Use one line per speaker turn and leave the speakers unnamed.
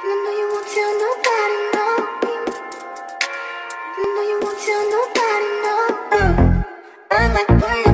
I know you won't tell nobody, no. I know you won't tell nobody, no. I like the way